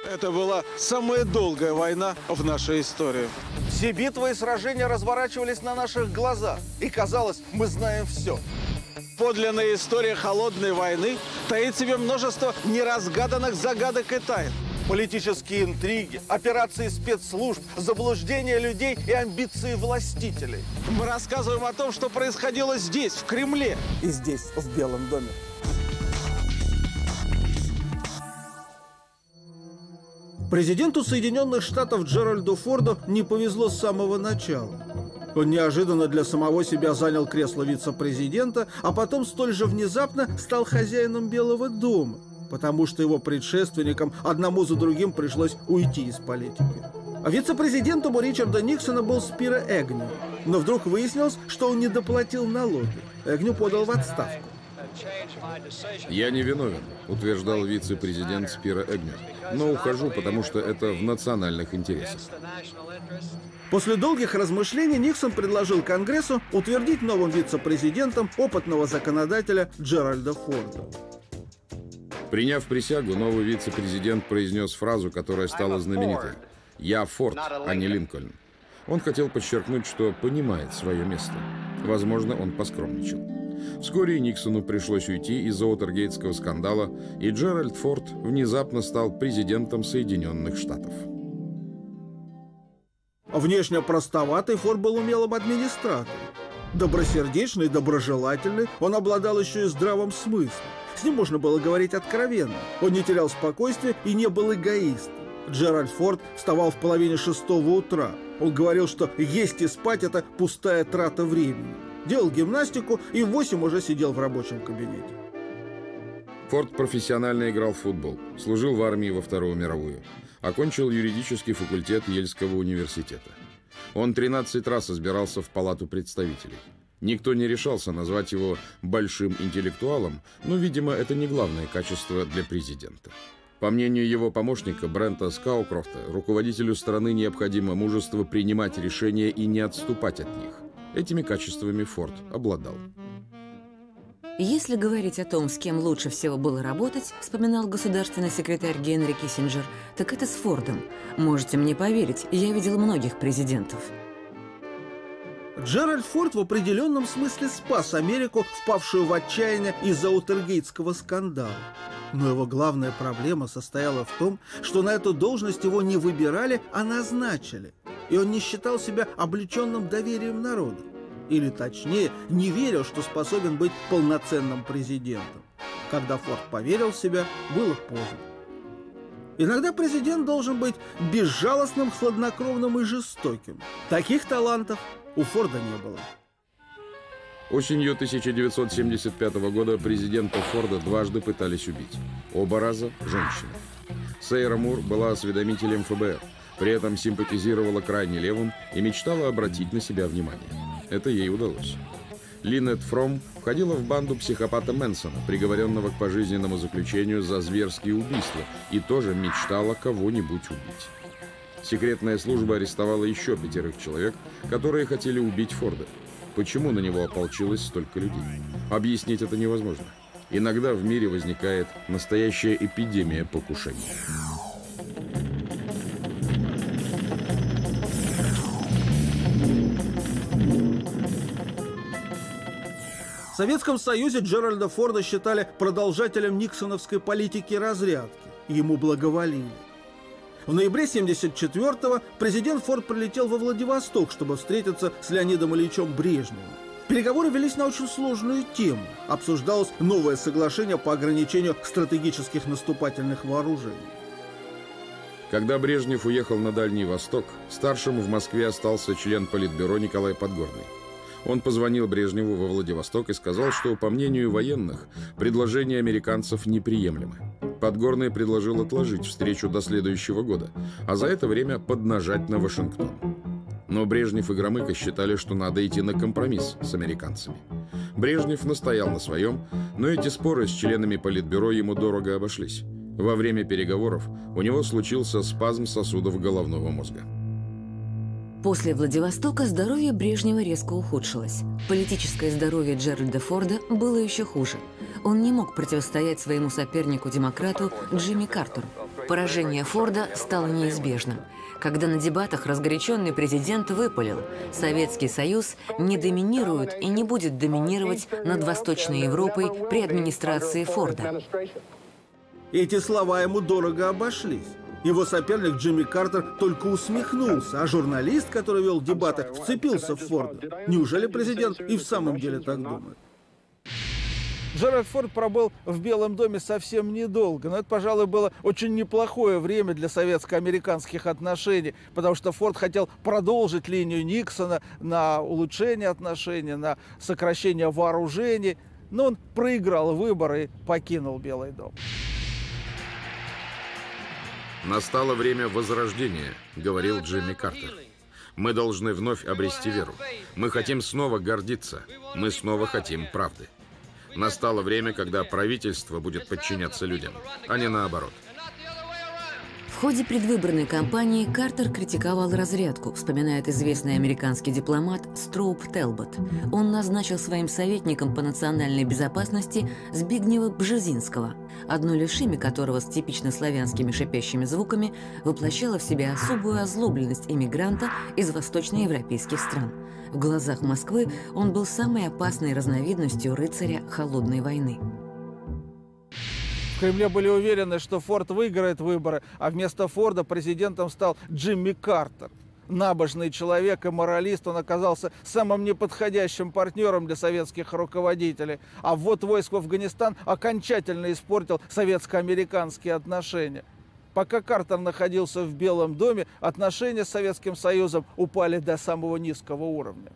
Это была самая долгая война в нашей истории. Все битвы и сражения разворачивались на наших глазах. И казалось, мы знаем все. Подлинная история холодной войны таит в себе множество неразгаданных загадок и тайн. Политические интриги, операции спецслужб, заблуждения людей и амбиции властителей. Мы рассказываем о том, что происходило здесь, в Кремле. И здесь, в Белом доме. Президенту Соединенных Штатов Джеральду Форду не повезло с самого начала. Он неожиданно для самого себя занял кресло вице-президента, а потом столь же внезапно стал хозяином Белого дома, потому что его предшественникам одному за другим пришлось уйти из политики. А вице-президентом у Ричарда Никсона был Спиро Эгню. Но вдруг выяснилось, что он не доплатил налоги. Эгню подал в отставку. «Я не виновен», — утверждал вице-президент Спиро Эгню. «Но ухожу, потому что это в национальных интересах». После долгих размышлений Никсон предложил Конгрессу утвердить новым вице-президентом опытного законодателя Джеральда Форда. Приняв присягу, новый вице-президент произнес фразу, которая стала знаменитой. «Я Форд, а не Линкольн». Он хотел подчеркнуть, что понимает свое место. Возможно, он поскромничал. Вскоре Никсону пришлось уйти из-за Уотергейтского скандала, и Джеральд Форд внезапно стал президентом Соединенных Штатов. Внешне простоватый, Форд был умелым администратором. Добросердечный, доброжелательный, он обладал еще и здравым смыслом. С ним можно было говорить откровенно. Он не терял спокойствия и не был эгоистом. Джеральд Форд вставал в половине 6 утра. Он говорил, что есть и спать – это пустая трата времени. Делал гимнастику и в 8 уже сидел в рабочем кабинете. Форд профессионально играл в футбол, служил в армии во Вторую мировую. Окончил юридический факультет Ельского университета. Он 13 раз избирался в Палату представителей. Никто не решался назвать его большим интеллектуалом, но, видимо, это не главное качество для президента. По мнению его помощника Брента Скаукрофта, руководителю страны необходимо мужество принимать решения и не отступать от них. Этими качествами Форд обладал. Если говорить о том, с кем лучше всего было работать, вспоминал государственный секретарь Генри Киссинджер, так это с Фордом. Можете мне поверить, я видел многих президентов. Джеральд Форд в определенном смысле спас Америку, впавшую в отчаяние из-за Уотергейтского скандала. Но его главная проблема состояла в том, что на эту должность его не выбирали, а назначили. И он не считал себя облеченным доверием народа. Или точнее, не верил, что способен быть полноценным президентом. Когда Форд поверил в себя, было поздно. Иногда президент должен быть безжалостным, хладнокровным и жестоким. Таких талантов у Форда не было. Осенью 1975 года президента Форда дважды пытались убить. Оба раза – женщины. Сейра Мур была осведомителем ФБР, при этом симпатизировала крайне левым и мечтала обратить на себя внимание. Это ей удалось. Линет Фром входила в банду психопата Мэнсона, приговоренного к пожизненному заключению за зверские убийства, и тоже мечтала кого-нибудь убить. Секретная служба арестовала еще 5 человек, которые хотели убить Форда. Почему на него ополчилось столько людей? Объяснить это невозможно. Иногда в мире возникает настоящая эпидемия покушений. В Советском Союзе Джеральда Форда считали продолжателем никсоновской политики разрядки. Ему благоволили. В ноябре 1974-го президент Форд прилетел во Владивосток, чтобы встретиться с Леонидом Ильичем Брежневым. Переговоры велись на очень сложную тему. Обсуждалось новое соглашение по ограничению стратегических наступательных вооружений. Когда Брежнев уехал на Дальний Восток, старшим в Москве остался член Политбюро Николай Подгорный. Он позвонил Брежневу во Владивосток и сказал, что, по мнению военных, предложения американцев неприемлемы. Подгорный предложил отложить встречу до следующего года, а за это время поднажать на Вашингтон. Но Брежнев и Громыко считали, что надо идти на компромисс с американцами. Брежнев настоял на своем, но эти споры с членами Политбюро ему дорого обошлись. Во время переговоров у него случился спазм сосудов головного мозга. После Владивостока здоровье Брежнева резко ухудшилось. Политическое здоровье Джеральда Форда было еще хуже. Он не мог противостоять своему сопернику-демократу Джимми Картеру. Поражение Форда стало неизбежным, когда на дебатах разгоряченный президент выпалил: Советский Союз не доминирует и не будет доминировать над Восточной Европой при администрации Форда. Эти слова ему дорого обошлись. Его соперник Джимми Картер только усмехнулся, а журналист, который вел дебаты, вцепился в Форда. Неужели президент и в самом деле так думает? Джеральд Форд пробыл в Белом доме совсем недолго, но это, пожалуй, было очень неплохое время для советско-американских отношений, потому что Форд хотел продолжить линию Никсона на улучшение отношений, на сокращение вооружений, но он проиграл выборы и покинул Белый дом. «Настало время возрождения», — говорил Джимми Картер. «Мы должны вновь обрести веру. Мы хотим снова гордиться. Мы снова хотим правды. Настало время, когда правительство будет подчиняться людям, а не наоборот». В ходе предвыборной кампании Картер критиковал разрядку, вспоминает известный американский дипломат Строуп Телбот. Он назначил своим советником по национальной безопасности Збигнева Бжезинского, одно лишь имя которого с типично славянскими шипящими звуками воплощало в себе особую озлобленность эмигранта из восточноевропейских стран. В глазах Москвы он был самой опасной разновидностью рыцаря холодной войны. В Кремле были уверены, что Форд выиграет выборы, а вместо Форда президентом стал Джимми Картер. Набожный человек и моралист, он оказался самым неподходящим партнером для советских руководителей. А ввод войск в Афганистан окончательно испортил советско-американские отношения. Пока Картер находился в Белом доме, отношения с Советским Союзом упали до самого низкого уровня.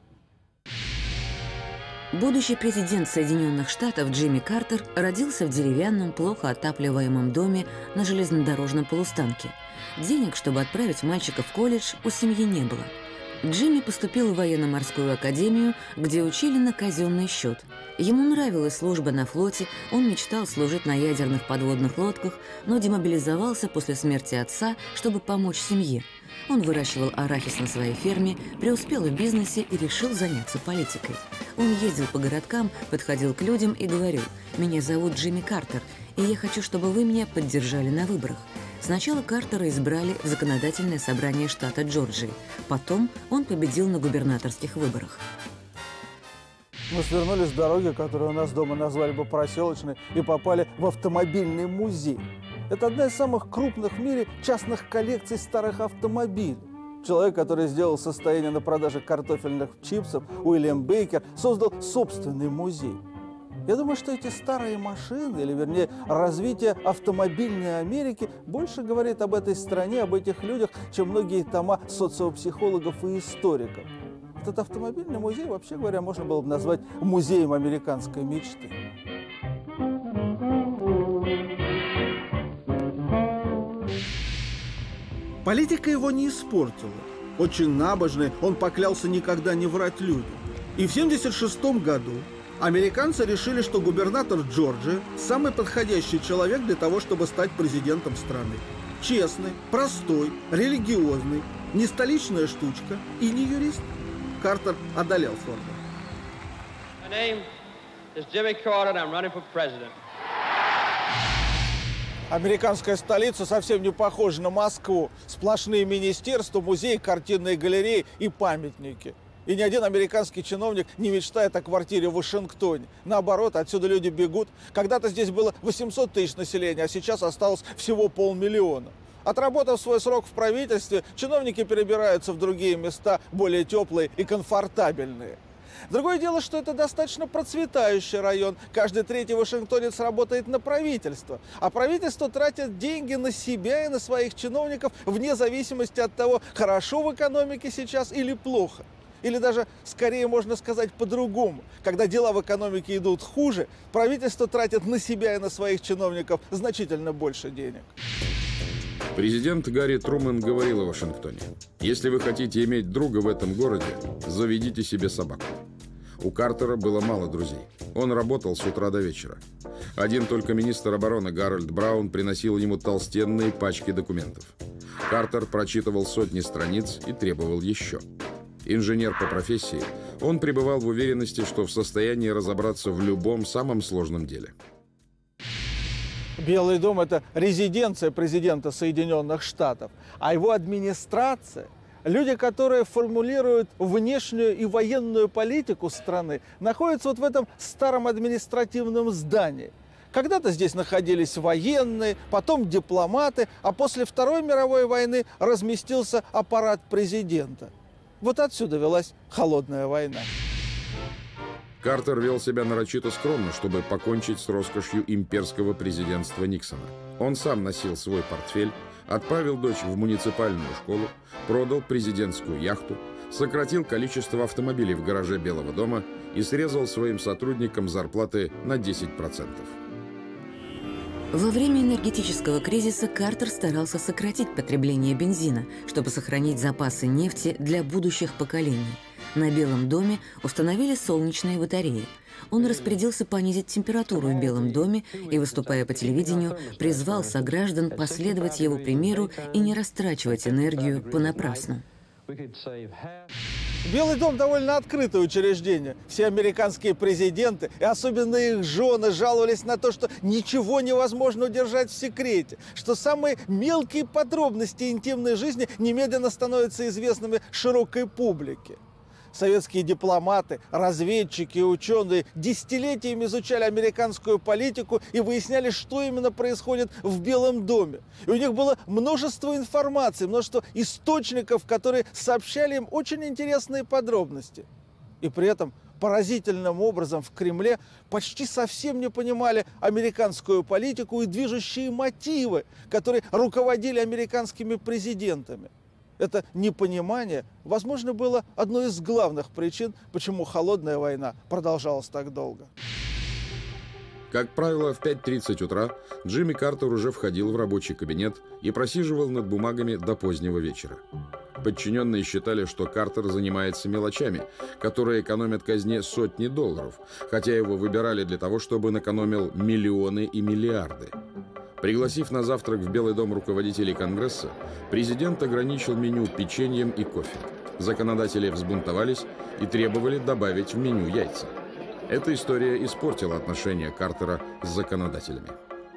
Будущий президент Соединенных Штатов Джимми Картер родился в деревянном, плохо отапливаемом доме на железнодорожном полустанке. Денег, чтобы отправить мальчика в колледж, у семьи не было. Джимми поступил в военно-морскую академию, где учили на казенный счет. Ему нравилась служба на флоте, он мечтал служить на ядерных подводных лодках, но демобилизовался после смерти отца, чтобы помочь семье. Он выращивал арахис на своей ферме, преуспел в бизнесе и решил заняться политикой. Он ездил по городкам, подходил к людям и говорил: «Меня зовут Джимми Картер, и я хочу, чтобы вы меня поддержали на выборах». Сначала Картера избрали в законодательное собрание штата Джорджии. Потом он победил на губернаторских выборах. Мы свернули с дороги, которую у нас дома назвали бы проселочной, и попали в автомобильный музей. Это одна из самых крупных в мире частных коллекций старых автомобилей. Человек, который сделал состояние на продаже картофельных чипсов, Уильям Бейкер, создал собственный музей. Я думаю, что эти старые машины, или вернее развитие автомобильной Америки, больше говорит об этой стране, об этих людях, чем многие тома социопсихологов и историков. Этот автомобильный музей, вообще говоря, можно было бы назвать музеем американской мечты. Политика его не испортила. Очень набожный, он поклялся никогда не врать людям. И в 1976 году американцы решили, что губернатор Джорджии – самый подходящий человек для того, чтобы стать президентом страны. Честный, простой, религиозный, не столичная штучка и не юрист. Картер одолел Форда. Американская столица совсем не похожа на Москву. Сплошные министерства, музеи, картинные галереи и памятники. И ни один американский чиновник не мечтает о квартире в Вашингтоне. Наоборот, отсюда люди бегут. Когда-то здесь было 800 тысяч населения, а сейчас осталось всего 500 000. Отработав свой срок в правительстве, чиновники перебираются в другие места, более теплые и комфортабельные. Другое дело, что это достаточно процветающий район. Каждый третий вашингтонец работает на правительство. А правительство тратит деньги на себя и на своих чиновников вне зависимости от того, хорошо в экономике сейчас или плохо. Или даже, скорее можно сказать по-другому. Когда дела в экономике идут хуже, правительство тратит на себя и на своих чиновников значительно больше денег. Президент Гарри Трумэн говорил о Вашингтоне: «Если вы хотите иметь друга в этом городе, заведите себе собаку». У Картера было мало друзей. Он работал с утра до вечера. Один только министр обороны Гарольд Браун приносил ему толстенные пачки документов. Картер прочитывал сотни страниц и требовал еще. Инженер по профессии, он пребывал в уверенности, что в состоянии разобраться в любом самом сложном деле. Белый дом – это резиденция президента Соединенных Штатов, а его администрация, люди, которые формулируют внешнюю и военную политику страны, находятся вот в этом старом административном здании. Когда-то здесь находились военные, потом дипломаты, а после Второй мировой войны разместился аппарат президента. Вот отсюда велась холодная война. Картер вел себя нарочито скромно, чтобы покончить с роскошью имперского президентства Никсона. Он сам носил свой портфель, отправил дочь в муниципальную школу, продал президентскую яхту, сократил количество автомобилей в гараже Белого дома и срезал своим сотрудникам зарплаты на 10%. Во время энергетического кризиса Картер старался сократить потребление бензина, чтобы сохранить запасы нефти для будущих поколений. На Белом доме установили солнечные батареи. Он распорядился понизить температуру в Белом доме и, выступая по телевидению, призвал сограждан последовать его примеру и не растрачивать энергию понапрасну. Белый дом довольно открытое учреждение. Все американские президенты, и особенно их жены, жаловались на то, что ничего невозможно удержать в секрете, что самые мелкие подробности интимной жизни немедленно становятся известными широкой публике. Советские дипломаты, разведчики и ученые десятилетиями изучали американскую политику и выясняли, что именно происходит в Белом доме. И у них было множество информации, множество источников, которые сообщали им очень интересные подробности. И при этом поразительным образом в Кремле почти совсем не понимали американскую политику и движущие мотивы, которые руководили американскими президентами. Это непонимание, возможно, было одной из главных причин, почему холодная война продолжалась так долго. Как правило, в 5:30 утра Джимми Картер уже входил в рабочий кабинет и просиживал над бумагами до позднего вечера. Подчиненные считали, что Картер занимается мелочами, которые экономят казне сотни долларов, хотя его выбирали для того, чтобы он экономил миллионы и миллиарды. Пригласив на завтрак в Белый дом руководителей Конгресса, президент ограничил меню печеньем и кофе. Законодатели взбунтовались и требовали добавить в меню яйца. Эта история испортила отношения Картера с законодателями.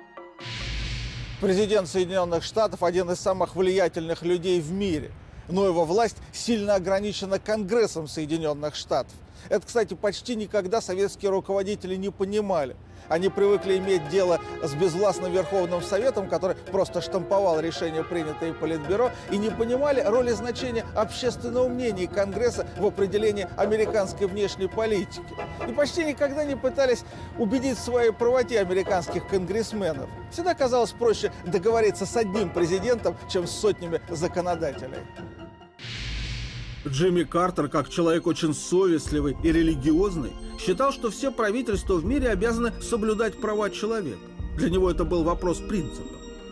Президент Соединенных Штатов – один из самых влиятельных людей в мире, но его власть сильно ограничена Конгрессом Соединенных Штатов. Это, кстати, почти никогда советские руководители не понимали. Они привыкли иметь дело с безвластным Верховным Советом, который просто штамповал решения, принятые Политбюро, и не понимали роли и значения общественного мнения Конгресса в определении американской внешней политики. И почти никогда не пытались убедить в своей правоте американских конгрессменов. Всегда казалось проще договориться с одним президентом, чем с сотнями законодателей. Джимми Картер, как человек очень совестливый и религиозный, считал, что все правительства в мире обязаны соблюдать права человека. Для него это был вопрос принципа.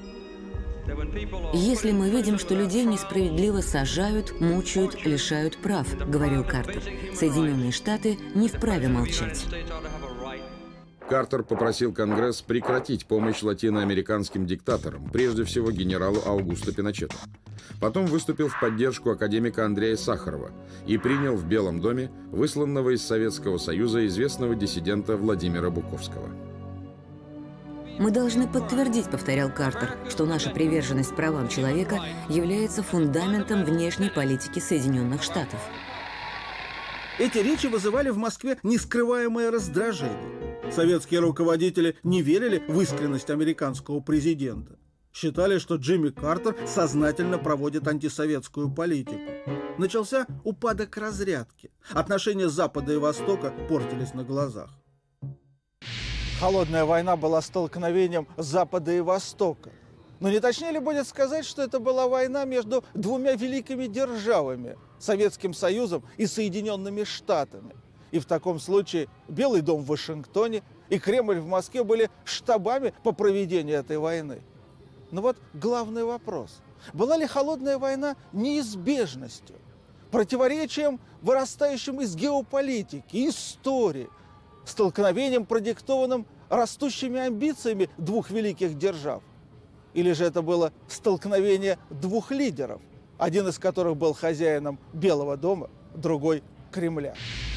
«Если мы видим, что людей несправедливо сажают, мучают, лишают прав, — говорил Картер, — Соединенные Штаты не вправе молчать». Картер попросил Конгресс прекратить помощь латиноамериканским диктаторам, прежде всего генералу Аугусто Пиночету. Потом выступил в поддержку академика Андрея Сахарова и принял в Белом доме высланного из Советского Союза известного диссидента Владимира Буковского. «Мы должны подтвердить, — повторял Картер, — что наша приверженность правам человека является фундаментом внешней политики Соединенных Штатов». Эти речи вызывали в Москве нескрываемое раздражение. Советские руководители не верили в искренность американского президента. Считали, что Джимми Картер сознательно проводит антисоветскую политику. Начался упадок разрядки. Отношения Запада и Востока портились на глазах. Холодная война была столкновением Запада и Востока. Но не точнее ли будет сказать, что это была война между двумя великими державами – Советским Союзом и Соединенными Штатами? И в таком случае Белый дом в Вашингтоне и Кремль в Москве были штабами по проведению этой войны. Но вот главный вопрос. Была ли холодная война неизбежностью? противоречием, вырастающим из геополитики, истории, столкновением, продиктованным растущими амбициями двух великих держав? Или же это было столкновение двух лидеров, один из которых был хозяином Белого дома, другой – Кремля?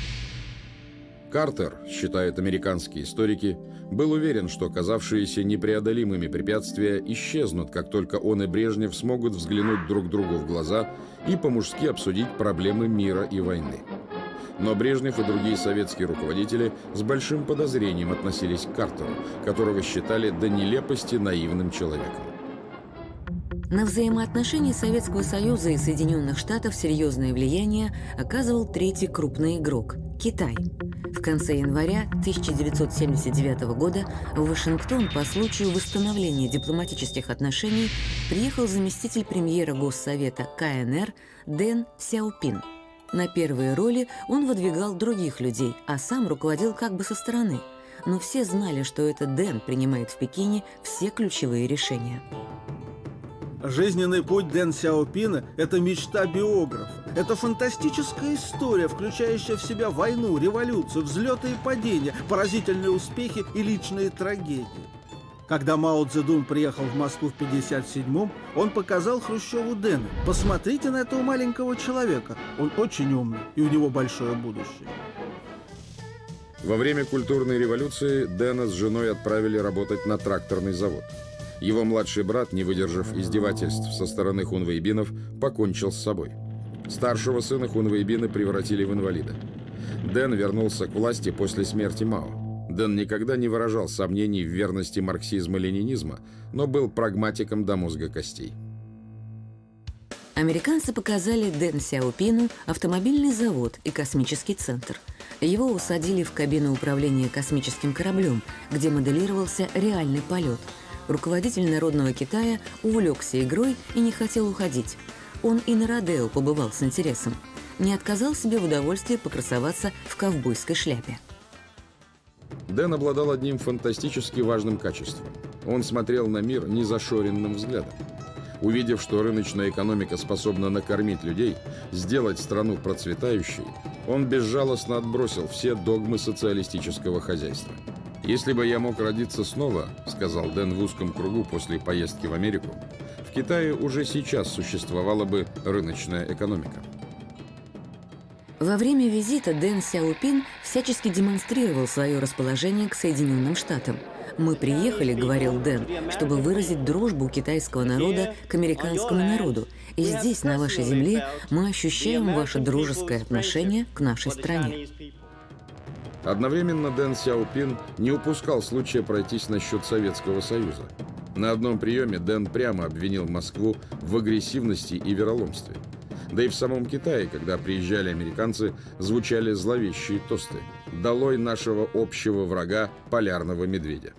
Картер, считают американские историки, был уверен, что казавшиеся непреодолимыми препятствия исчезнут, как только он и Брежнев смогут взглянуть друг другу в глаза и по-мужски обсудить проблемы мира и войны. Но Брежнев и другие советские руководители с большим подозрением относились к Картеру, которого считали до нелепости наивным человеком. На взаимоотношения Советского Союза и Соединенных Штатов серьезное влияние оказывал третий крупный игрок – Китай. В конце января 1979 года в Вашингтон по случаю восстановления дипломатических отношений приехал заместитель премьера Госсовета КНР Дэн Сяопин. На первые роли он выдвигал других людей, а сам руководил как бы со стороны. Но все знали, что это Дэн принимает в Пекине все ключевые решения. Жизненный путь Дэн Сяопина – это мечта биографа. Это фантастическая история, включающая в себя войну, революцию, взлеты и падения, поразительные успехи и личные трагедии. Когда Мао Цзэдун приехал в Москву в 1957-м, он показал Хрущеву Дэна: посмотрите на этого маленького человека, он очень умный, и у него большое будущее. Во время культурной революции Дэна с женой отправили работать на тракторный завод. Его младший брат, не выдержав издевательств со стороны хунвейбинов, покончил с собой. Старшего сына хунвейбины превратили в инвалида. Дэн вернулся к власти после смерти Мао. Дэн никогда не выражал сомнений в верности марксизма-ленинизма, но был прагматиком до мозга костей. Американцы показали Дэн Сяопину автомобильный завод и космический центр. Его усадили в кабину управления космическим кораблем, где моделировался реальный полет. Руководитель Народного Китая увлекся игрой и не хотел уходить. Он и на родео побывал с интересом. Не отказал себе в удовольствии покрасоваться в ковбойской шляпе. Дэн обладал одним фантастически важным качеством. Он смотрел на мир незашоренным взглядом. Увидев, что рыночная экономика способна накормить людей, сделать страну процветающей, он безжалостно отбросил все догмы социалистического хозяйства. «Если бы я мог родиться снова, — сказал Дэн в узком кругу после поездки в Америку, — в Китае уже сейчас существовала бы рыночная экономика». Во время визита Дэн Сяопин всячески демонстрировал свое расположение к Соединенным Штатам. «Мы приехали, — говорил Дэн, — чтобы выразить дружбу китайского народа к американскому народу. И здесь, на вашей земле, мы ощущаем ваше дружеское отношение к нашей стране». Одновременно Дэн Сяопин не упускал случая пройтись насчет Советского Союза. На одном приеме Дэн прямо обвинил Москву в агрессивности и вероломстве. Да и в самом Китае, когда приезжали американцы, звучали зловещие тосты: «Долой нашего общего врага, полярного медведя».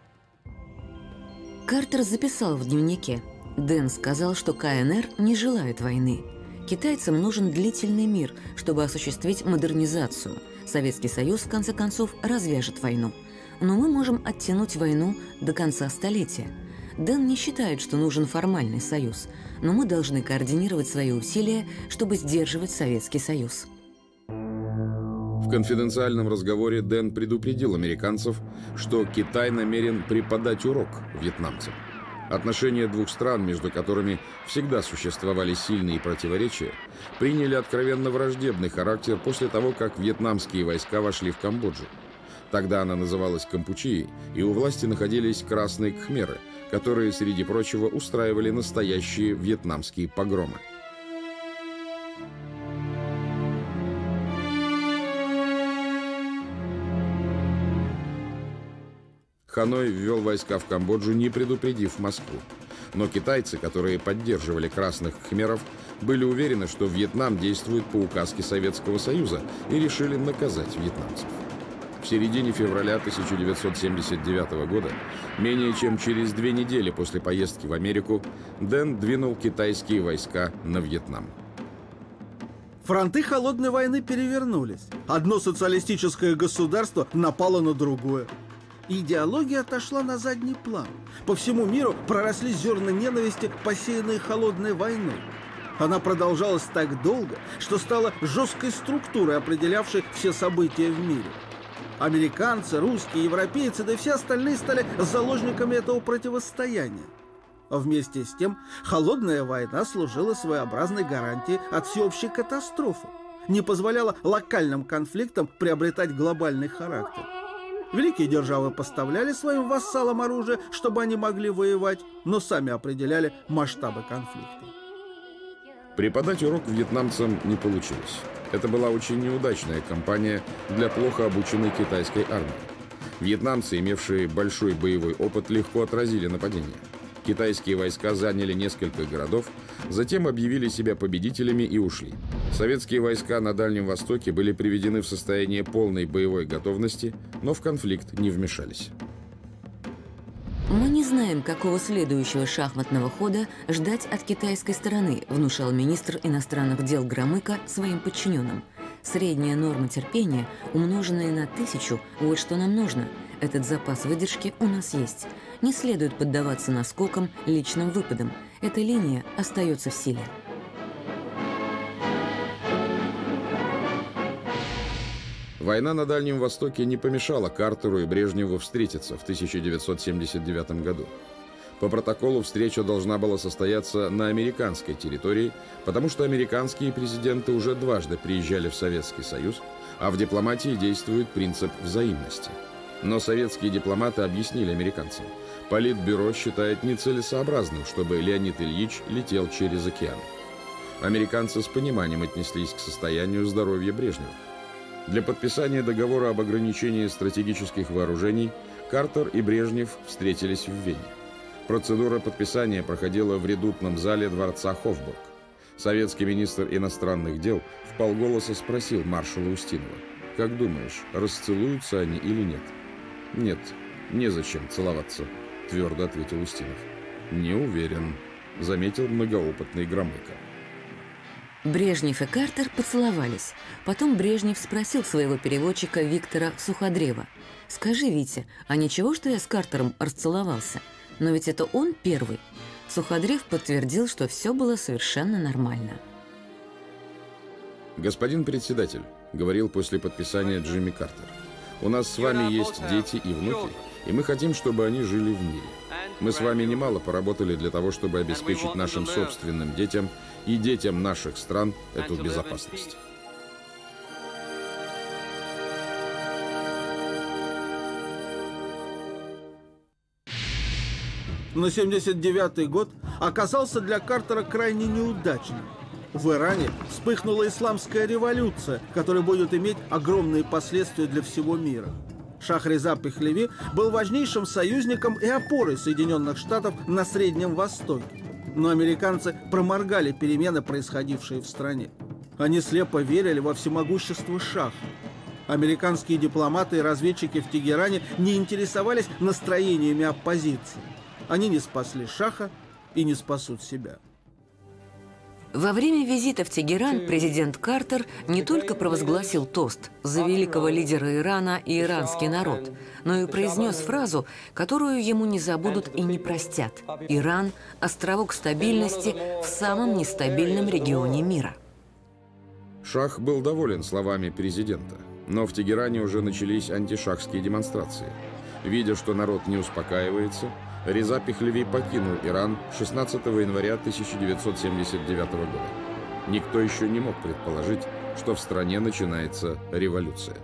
Картер записал в дневнике: Дэн сказал, что КНР не желает войны. Китайцам нужен длительный мир, чтобы осуществить модернизацию. Советский Союз, в конце концов, развяжет войну. Но мы можем оттянуть войну до конца столетия. Дэн не считает, что нужен формальный союз, но мы должны координировать свои усилия, чтобы сдерживать Советский Союз. В конфиденциальном разговоре Дэн предупредил американцев, что Китай намерен преподать урок вьетнамцам. Отношения двух стран, между которыми всегда существовали сильные противоречия, приняли откровенно враждебный характер после того, как вьетнамские войска вошли в Камбоджу. Тогда она называлась Кампучией, и у власти находились красные кхмеры, которые, среди прочего, устраивали настоящие вьетнамские погромы. Ханой ввел войска в Камбоджу, не предупредив Москву. Но китайцы, которые поддерживали красных кхмеров, были уверены, что Вьетнам действует по указке Советского Союза, и решили наказать вьетнамцев. В середине февраля 1979 года, менее чем через 2 недели после поездки в Америку, Дэн двинул китайские войска на Вьетнам. Фронты холодной войны перевернулись. Одно социалистическое государство напало на другое. Идеология отошла на задний план. По всему миру проросли зерна ненависти, посеянные холодной войной. Она продолжалась так долго, что стала жесткой структурой, определявшей все события в мире. Американцы, русские, европейцы, да и все остальные стали заложниками этого противостояния. Вместе с тем, холодная война служила своеобразной гарантией от всеобщей катастрофы, не позволяла локальным конфликтам приобретать глобальный характер. Великие державы поставляли своим вассалам оружие, чтобы они могли воевать, но сами определяли масштабы конфликта. Преподать урок вьетнамцам не получилось. Это была очень неудачная кампания для плохо обученной китайской армии. Вьетнамцы, имевшие большой боевой опыт, легко отразили нападение. Китайские войска заняли несколько городов, затем объявили себя победителями и ушли. Советские войска на Дальнем Востоке были приведены в состояние полной боевой готовности, но в конфликт не вмешались. «Мы не знаем, какого следующего шахматного хода ждать от китайской стороны», внушал министр иностранных дел Громыко своим подчиненным. «Средняя норма терпения, умноженная на 1000, вот что нам нужно. Этот запас выдержки у нас есть. Не следует поддаваться наскокам, личным выпадам. Эта линия остается в силе». Война на Дальнем Востоке не помешала Картеру и Брежневу встретиться в 1979 году. По протоколу встреча должна была состояться на американской территории, потому что американские президенты уже дважды приезжали в Советский Союз, а в дипломатии действует принцип взаимности. Но советские дипломаты объяснили американцам: Политбюро считает нецелесообразным, чтобы Леонид Ильич летел через океан. Американцы с пониманием отнеслись к состоянию здоровья Брежнева. Для подписания договора об ограничении стратегических вооружений Картер и Брежнев встретились в Вене. Процедура подписания проходила в редутном зале дворца Хофбург. Советский министр иностранных дел вполголоса спросил маршала Устинова: «Как думаешь, расцелуются они или нет?» «Нет, незачем целоваться», — твердо ответил Устинов. «Не уверен», — заметил многоопытный Громыко. Брежнев и Картер поцеловались. Потом Брежнев спросил своего переводчика Виктора Суходрева: «Скажи, Витя, а ничего, что я с Картером расцеловался? Но ведь это он первый». Суходрев подтвердил, что все было совершенно нормально. «Господин председатель», — говорил после подписания Джимми Картер, «у нас с вами есть дети и внуки, и мы хотим, чтобы они жили в мире. Мы с вами немало поработали для того, чтобы обеспечить нашим собственным детям и детям наших стран эту безопасность». Но 1979 год оказался для Картера крайне неудачным. В Иране вспыхнула исламская революция, которая будет иметь огромные последствия для всего мира. Шах Реза Пехлеви был важнейшим союзником и опорой Соединенных Штатов на Среднем Востоке. Но американцы проморгали перемены, происходившие в стране. Они слепо верили во всемогущество Шаха. Американские дипломаты и разведчики в Тегеране не интересовались настроениями оппозиции. Они не спасли Шаха и не спасут себя. Во время визита в Тегеран президент Картер не только провозгласил тост за великого лидера Ирана и иранский народ, но и произнес фразу, которую ему не забудут и не простят: «Иран – островок стабильности в самом нестабильном регионе мира». Шах был доволен словами президента, но в Тегеране уже начались антишахские демонстрации. Видя, что народ не успокаивается, Реза Пехлеви покинул Иран 16 января 1979 года. Никто еще не мог предположить, что в стране начинается революция.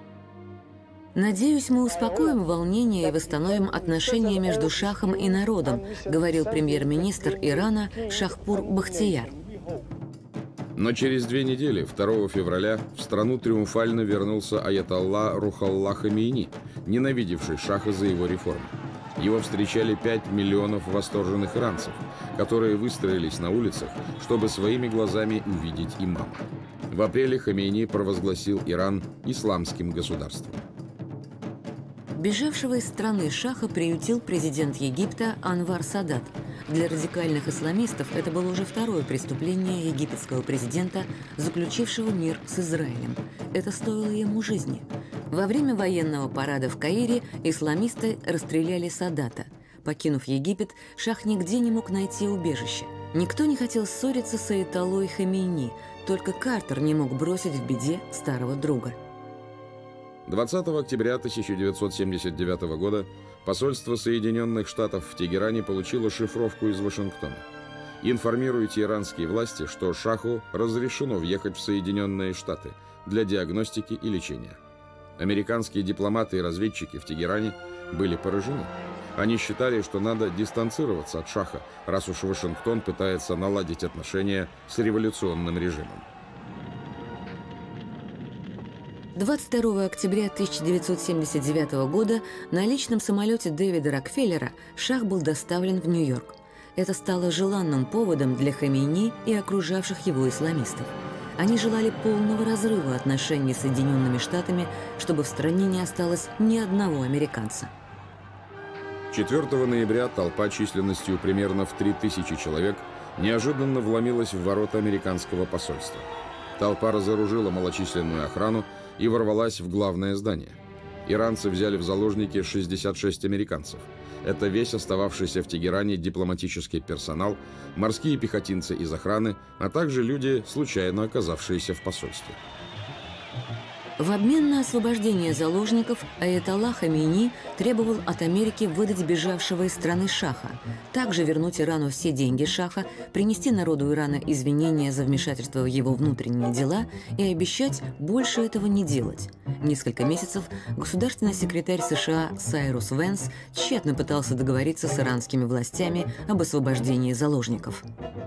«Надеюсь, мы успокоим волнение и восстановим отношения между Шахом и народом», говорил премьер-министр Ирана Шахпур Бахтияр. Но через 2 недели, 2 февраля, в страну триумфально вернулся аятолла Рухалла Хамейни, ненавидевший Шаха за его реформы. Его встречали 5 миллионов восторженных иранцев, которые выстроились на улицах, чтобы своими глазами увидеть имама. В апреле Хамейни провозгласил Иран исламским государством. Бежавшего из страны Шаха приютил президент Египта Анвар Садат. Для радикальных исламистов это было уже второе преступление египетского президента, заключившего мир с Израилем. Это стоило ему жизни. Во время военного парада в Каире исламисты расстреляли Садата. покинув Египет, шах нигде не мог найти убежище. Никто не хотел ссориться с аятоллой Хамейни, только Картер не мог бросить в беде старого друга. 20 октября 1979 года посольство Соединенных Штатов в Тегеране получило шифровку из Вашингтона. Информируйте иранские власти, что шаху разрешено въехать в Соединенные Штаты для диагностики и лечения. Американские дипломаты и разведчики в Тегеране были поражены. Они считали, что надо дистанцироваться от шаха, раз уж Вашингтон пытается наладить отношения с революционным режимом. 22 октября 1979 года на личном самолете Дэвида Рокфеллера шах был доставлен в Нью-Йорк. Это стало желанным поводом для Хамейни и окружавших его исламистов. Они желали полного разрыва отношений с Соединенными Штатами, чтобы в стране не осталось ни одного американца. 4 ноября толпа численностью примерно в 3000 человек неожиданно вломилась в ворота американского посольства. Толпа разоружила малочисленную охрану и ворвалась в главное здание. Иранцы взяли в заложники 66 американцев. Это весь остававшийся в Тегеране дипломатический персонал, морские пехотинцы из охраны, а также люди, случайно оказавшиеся в посольстве. В обмен на освобождение заложников аятолла Хамейни требовал от Америки выдать бежавшего из страны шаха, также вернуть Ирану все деньги шаха, принести народу Ирана извинения за вмешательство в его внутренние дела и обещать больше этого не делать. Несколько месяцев государственный секретарь США Сайрус Вэнс тщетно пытался договориться с иранскими властями об освобождении заложников.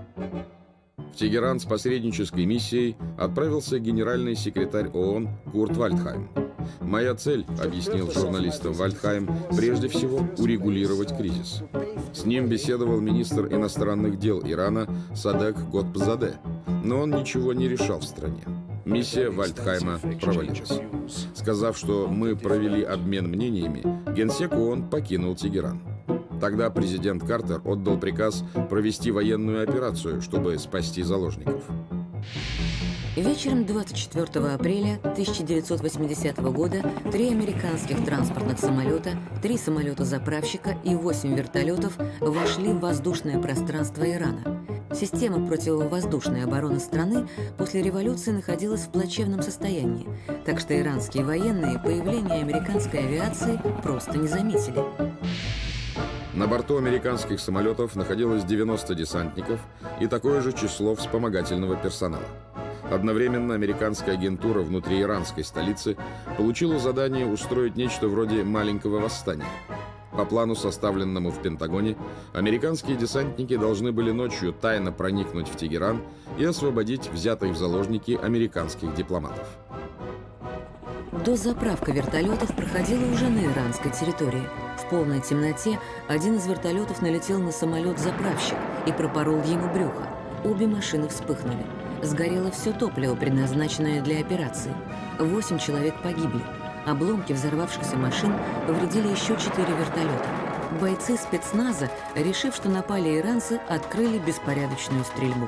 В Тегеран с посреднической миссией отправился генеральный секретарь ООН Курт Вальдхайм. «Моя цель, — объяснил журналистам Вальдхайм, — прежде всего урегулировать кризис». С ним беседовал министр иностранных дел Ирана Садек Готбзаде, но он ничего не решал в стране. Миссия Вальдхайма провалилась. Сказав, что мы провели обмен мнениями, генсек ООН покинул Тегеран. Тогда президент Картер отдал приказ провести военную операцию, чтобы спасти заложников. Вечером 24 апреля 1980 года 3 американских транспортных самолета, 3 самолета-заправщика и 8 вертолетов вошли в воздушное пространство Ирана. Система противовоздушной обороны страны после революции находилась в плачевном состоянии, так что иранские военные появление американской авиации просто не заметили. На борту американских самолетов находилось 90 десантников и такое же число вспомогательного персонала. Одновременно американская агентура внутри иранской столицы получила задание устроить нечто вроде маленького восстания. По плану, составленному в Пентагоне, американские десантники должны были ночью тайно проникнуть в Тегеран и освободить взятых в заложники американских дипломатов. Дозаправка вертолетов проходила уже на иранской территории. В полной темноте один из вертолетов налетел на самолет-заправщик и пропорол ему брюхо. Обе машины вспыхнули. Сгорело все топливо, предназначенное для операции. 8 человек погибли. Обломки взорвавшихся машин повредили еще 4 вертолета. Бойцы спецназа, решив, что напали иранцы, открыли беспорядочную стрельбу.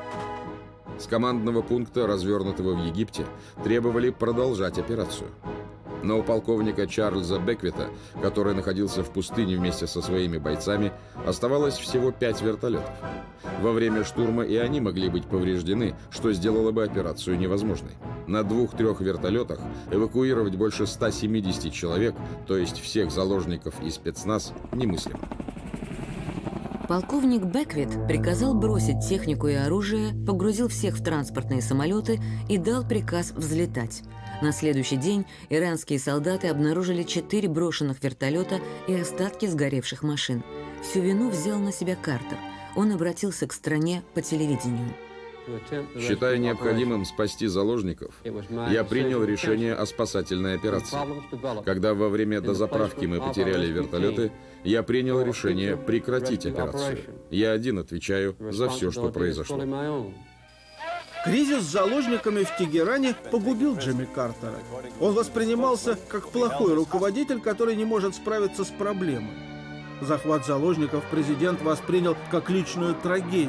С командного пункта, развернутого в Египте, требовали продолжать операцию. Но у полковника Чарльза Беквита, который находился в пустыне вместе со своими бойцами, оставалось всего 5 вертолетов. Во время штурма и они могли быть повреждены, что сделало бы операцию невозможной. На 2-3 вертолетах эвакуировать больше 170 человек, то есть всех заложников и спецназ, немыслимо. Полковник Беквит приказал бросить технику и оружие, погрузил всех в транспортные самолеты и дал приказ взлетать. На следующий день иранские солдаты обнаружили 4 брошенных вертолета и остатки сгоревших машин. Всю вину взял на себя Картер. Он обратился к стране по телевидению. Считая необходимым спасти заложников, я принял решение о спасательной операции. Когда во время дозаправки мы потеряли вертолеты, я принял решение прекратить операцию. Я один отвечаю за все, что произошло. Кризис с заложниками в Тегеране погубил Джимми Картера. Он воспринимался как плохой руководитель, который не может справиться с проблемой. Захват заложников президент воспринял как личную трагедию.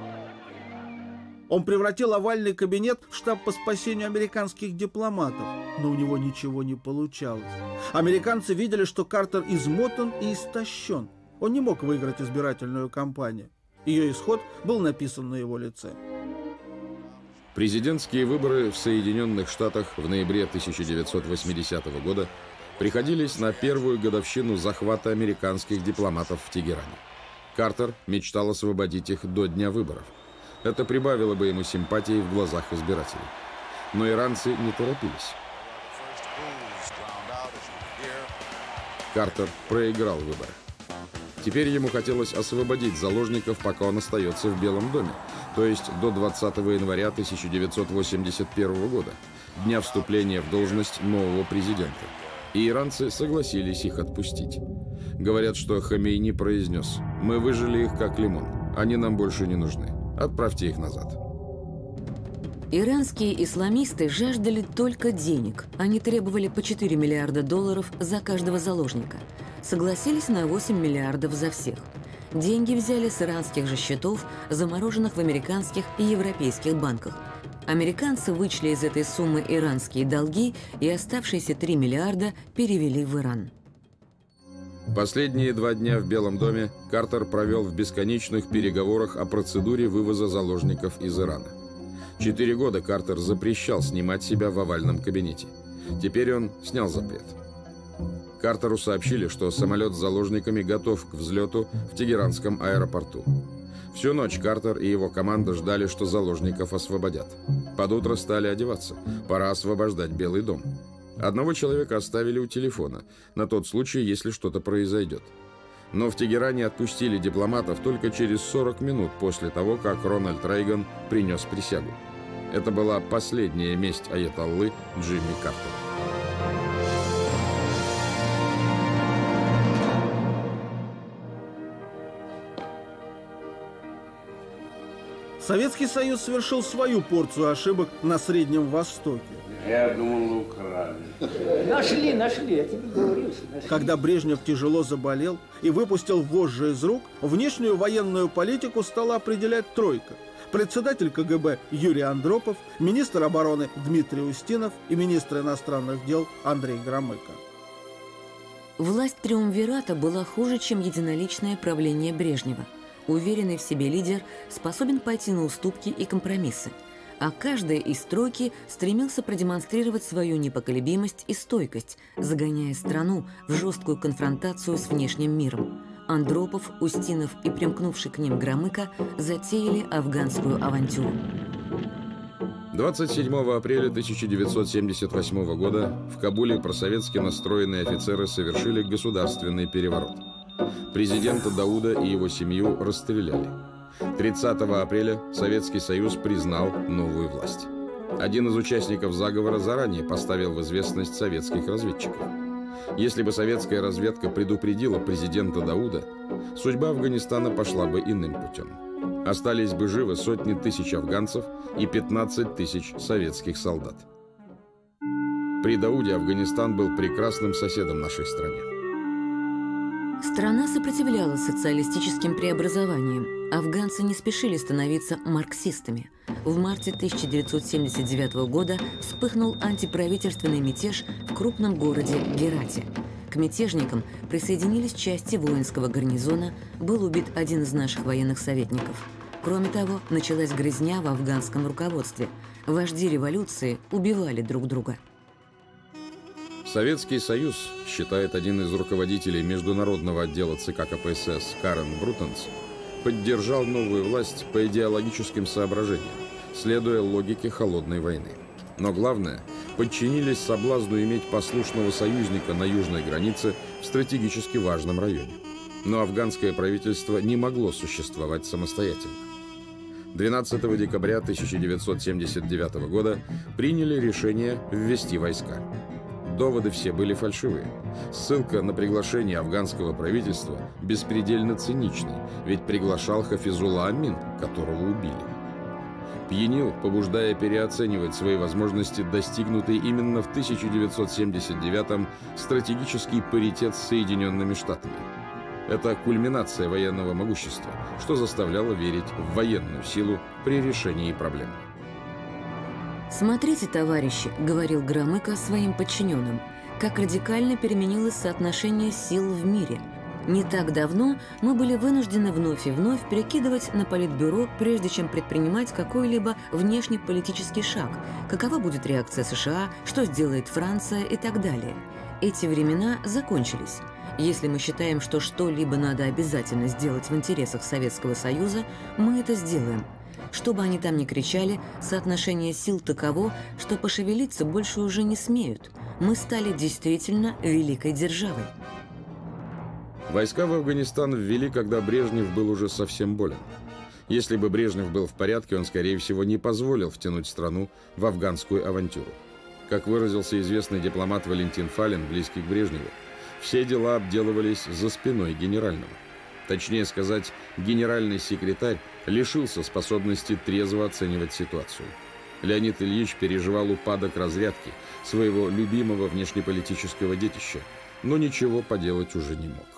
Он превратил овальный кабинет в штаб по спасению американских дипломатов, но у него ничего не получалось. Американцы видели, что Картер измотан и истощен. Он не мог выиграть избирательную кампанию. Ее исход был написан на его лице. Президентские выборы в Соединенных Штатах в ноябре 1980 года приходились на первую годовщину захвата американских дипломатов в Тегеране. Картер мечтал освободить их до дня выборов. Это прибавило бы ему симпатии в глазах избирателей. Но иранцы не торопились. Картер проиграл выборы. Теперь ему хотелось освободить заложников, пока он остается в Белом доме, то есть до 20 января 1981 года, дня вступления в должность нового президента. И иранцы согласились их отпустить. Говорят, что Хамейни произнес: «Мы выжили их как лимон, они нам больше не нужны. Отправьте их назад». Иранские исламисты жаждали только денег. Они требовали по $4 миллиарда за каждого заложника. Согласились на 8 миллиардов за всех. Деньги взяли с иранских же счетов, замороженных в американских и европейских банках. Американцы вычли из этой суммы иранские долги и оставшиеся 3 миллиарда перевели в Иран. Последние 2 дня в Белом доме Картер провел в бесконечных переговорах о процедуре вывоза заложников из Ирана. 4 года Картер запрещал снимать себя в овальном кабинете. Теперь он снял запрет. Картеру сообщили, что самолет с заложниками готов к взлету в Тегеранском аэропорту. Всю ночь Картер и его команда ждали, что заложников освободят. Под утро стали одеваться. Пора освобождать Белый дом. Одного человека оставили у телефона, на тот случай, если что-то произойдет. Но в Тегеране отпустили дипломатов только через 40 минут после того, как Рональд Рейган принес присягу. Это была последняя месть аятоллы Джимми Картера. Советский Союз совершил свою порцию ошибок на Среднем Востоке. Я думал, украли. Нашли, я тебе говорил. Когда Брежнев тяжело заболел и выпустил вожжи из рук, внешнюю военную политику стала определять тройка. Председатель КГБ Юрий Андропов, министр обороны Дмитрий Устинов и министр иностранных дел Андрей Громыко. Власть триумвирата была хуже, чем единоличное правление Брежнева. Уверенный в себе лидер способен пойти на уступки и компромиссы, а каждый из тройки стремился продемонстрировать свою непоколебимость и стойкость, загоняя страну в жесткую конфронтацию с внешним миром. Андропов, Устинов и примкнувший к ним Громыко затеяли афганскую авантюру. 27 апреля 1978 года в Кабуле просоветски настроенные офицеры совершили государственный переворот. Президента Дауда и его семью расстреляли. 30 апреля Советский Союз признал новую власть. Один из участников заговора заранее поставил в известность советских разведчиков. Если бы советская разведка предупредила президента Дауда, судьба Афганистана пошла бы иным путем. Остались бы живы сотни тысяч афганцев и 15 тысяч советских солдат. При Дауде Афганистан был прекрасным соседом нашей стране. Страна сопротивлялась социалистическим преобразованиям. Афганцы не спешили становиться марксистами. В марте 1979 года вспыхнул антиправительственный мятеж в крупном городе Герате. К мятежникам присоединились части воинского гарнизона, был убит один из наших военных советников. Кроме того, началась грызня в афганском руководстве. Вожди революции убивали друг друга. Советский Союз, считает один из руководителей международного отдела ЦК КПСС Карен Брутенс, поддержал новую власть по идеологическим соображениям, следуя логике холодной войны. Но главное, подчинились соблазну иметь послушного союзника на южной границе в стратегически важном районе. Но афганское правительство не могло существовать самостоятельно. 12 декабря 1979 года приняли решение ввести войска. Доводы все были фальшивые. Ссылка на приглашение афганского правительства беспредельно циничной, ведь приглашал Хафизулла Амин, которого убили. Пьянил, побуждая переоценивать свои возможности, достигнутый именно в 1979-м стратегический паритет с Соединенными Штатами. Это кульминация военного могущества, что заставляло верить в военную силу при решении проблем. «Смотрите, товарищи», — говорил Громыко своим подчиненным, «как радикально переменилось соотношение сил в мире. Не так давно мы были вынуждены вновь и вновь перекидывать на Политбюро, прежде чем предпринимать какой-либо внешнеполитический шаг. Какова будет реакция США, что сделает Франция и так далее. Эти времена закончились. Если мы считаем, что что-либо надо обязательно сделать в интересах Советского Союза, мы это сделаем. Что бы они там ни кричали, соотношение сил таково, что пошевелиться больше уже не смеют. Мы стали действительно великой державой. Войска в Афганистан ввели, когда Брежнев был уже совсем болен. Если бы Брежнев был в порядке, он, скорее всего, не позволил втянуть страну в афганскую авантюру. Как выразился известный дипломат Валентин Фалин, близкий к Брежневу, все дела обделывались за спиной генерального. Точнее сказать, генеральный секретарь лишился способности трезво оценивать ситуацию. Леонид Ильич переживал упадок разрядки своего любимого внешнеполитического детища, но ничего поделать уже не мог.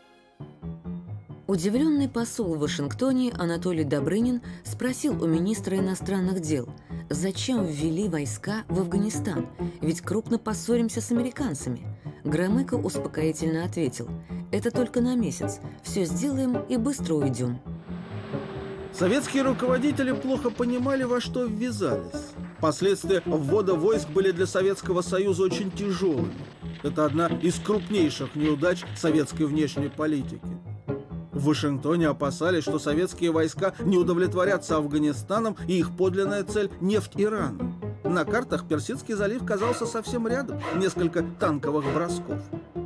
Удивленный посол в Вашингтоне Анатолий Добрынин спросил у министра иностранных дел, зачем ввели войска в Афганистан, ведь крупно поссоримся с американцами. Громыко успокоительно ответил, это только на месяц, все сделаем и быстро уйдем. Советские руководители плохо понимали, во что ввязались. Последствия ввода войск были для Советского Союза очень тяжелыми. Это одна из крупнейших неудач советской внешней политики. В Вашингтоне опасались, что советские войска не удовлетворятся Афганистаном, и их подлинная цель – нефть Ирана. На картах Персидский залив казался совсем рядом, несколько танковых бросков.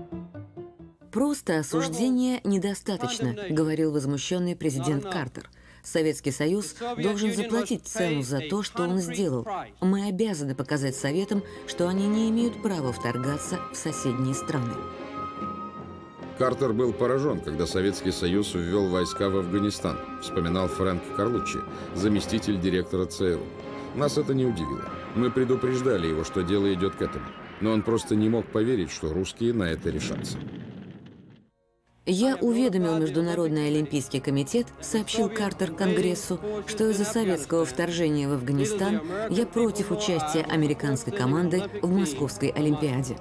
«Просто осуждения недостаточно», – говорил возмущенный президент Картер. Советский Союз должен заплатить цену за то, что он сделал. Мы обязаны показать Советам, что они не имеют права вторгаться в соседние страны. Картер был поражен, когда Советский Союз ввел войска в Афганистан, вспоминал Фрэнк Карлуччи, заместитель директора ЦРУ. Нас это не удивило. Мы предупреждали его, что дело идет к этому. Но он просто не мог поверить, что русские на это решатся. Я уведомил Международный олимпийский комитет, сообщил Картер Конгрессу, что из-за советского вторжения в Афганистан я против участия американской команды в Московской Олимпиаде.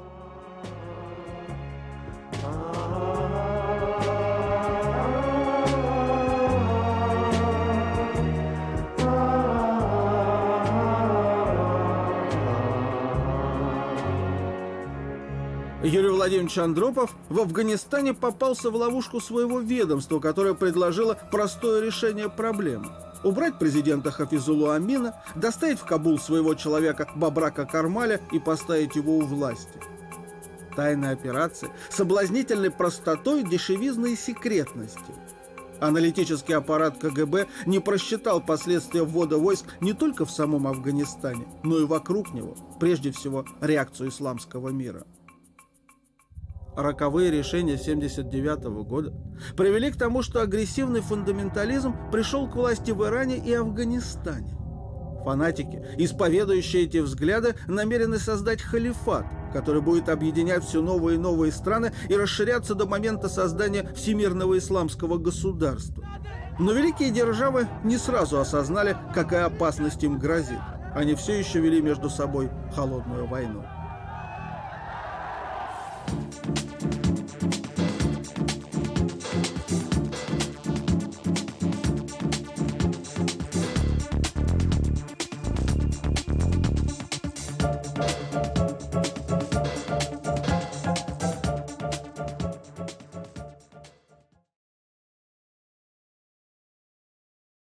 Юрий Владимирович Андропов в Афганистане попался в ловушку своего ведомства, которое предложило простое решение проблемы. Убрать президента Хафизуллу Амина, доставить в Кабул своего человека Бабрака Кармаля и поставить его у власти. Тайная операция с соблазнительной простотой, дешевизной и секретностью. Аналитический аппарат КГБ не просчитал последствия ввода войск не только в самом Афганистане, но и вокруг него, прежде всего реакцию исламского мира. Роковые решения 1979 года привели к тому, что агрессивный фундаментализм пришел к власти в Иране и Афганистане. Фанатики, исповедующие эти взгляды, намерены создать халифат, который будет объединять все новые и новые страны и расширяться до момента создания всемирного исламского государства. Но великие державы не сразу осознали, какая опасность им грозит. Они все еще вели между собой холодную войну.